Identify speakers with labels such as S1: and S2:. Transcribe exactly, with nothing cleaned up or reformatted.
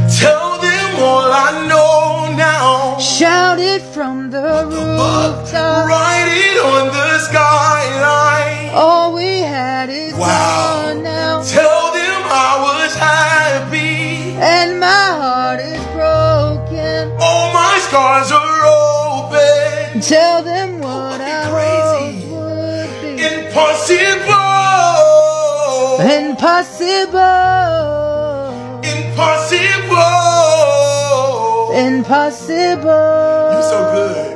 S1: Tell them all I know now.
S2: Shout it from the rooftop.
S1: Write it on the skyline.
S2: All we had is
S1: Wow.
S2: gone now.
S1: Tell them I was happy.
S2: And my heart is broken.
S1: All my scars are open.
S2: Tell them what
S1: Fucking
S2: I
S1: crazy.
S2: hoped would be
S1: Impossible.
S2: impossible.
S1: Impossible.
S2: Impossible.
S1: You're so good.